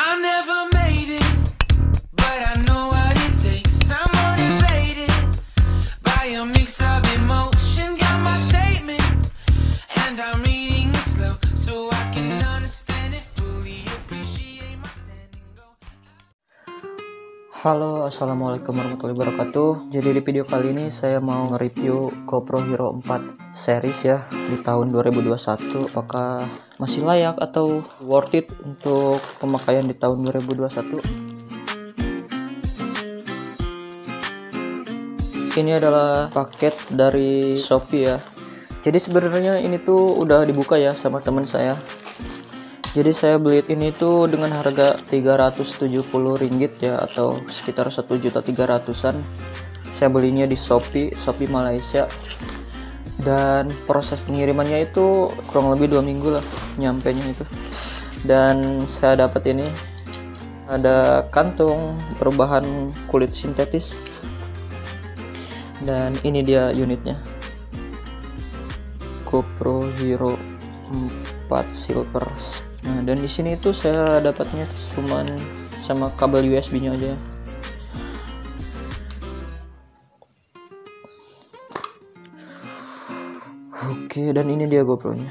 I never made it, but I know what it takes. I'm motivated by a mix of emotion. Got my statement, and I'm reading it slow so I can understand it fully. Appreciate my standing. Halo, assalamualaikum warahmatullahi wabarakatuh. Jadi di video kali ini saya mau nge-review GoPro Hero 4 series ya di tahun 2021. Apakah masih layak atau worth it untuk pemakaian di tahun 2021? Ini adalah paket dari Shopee ya. Jadi sebenarnya ini tuh udah dibuka ya sama teman saya. Jadi saya beli ini tuh dengan harga 370 ringgit ya, atau sekitar 1.300.000-an. Saya belinya di Shopee Malaysia. Dan proses pengirimannya itu kurang lebih 2 minggu lah nyampenya itu. Dan saya dapat ini, ada kantung berbahan kulit sintetis. Dan ini dia unitnya, GoPro Hero 4 Silver. Nah, dan di sini itu saya dapatnya cuman sama kabel USB-nya aja. Oke, dan ini dia GoPro-nya.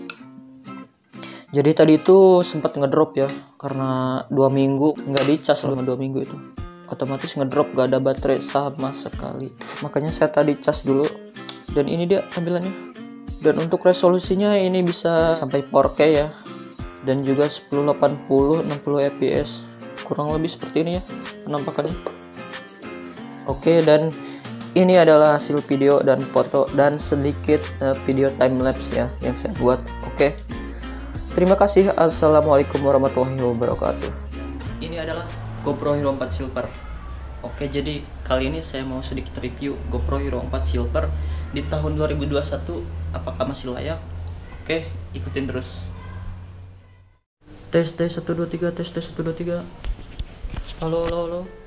Jadi tadi itu sempat ngedrop ya, karena 2 minggu nggak dicas selama 2 minggu itu. Otomatis ngedrop, gak ada baterai sama sekali. Makanya saya tadi cas dulu. Dan ini dia tampilannya. Dan untuk resolusinya ini bisa sampai 4K ya. Dan juga 1080 60 fps, kurang lebih seperti ini ya penampakannya. Oke, dan ini adalah hasil video dan foto dan sedikit video time lapse ya yang saya buat. Oke, terima kasih. Assalamualaikum warahmatullahi wabarakatuh. Ini adalah GoPro Hero 4 Silver. Oke, jadi kali ini saya mau sedikit review GoPro Hero 4 Silver di tahun 2021. Apakah masih layak? Oke, ikutin terus. Tes 1 2 3, tes 1 2 3. Halo.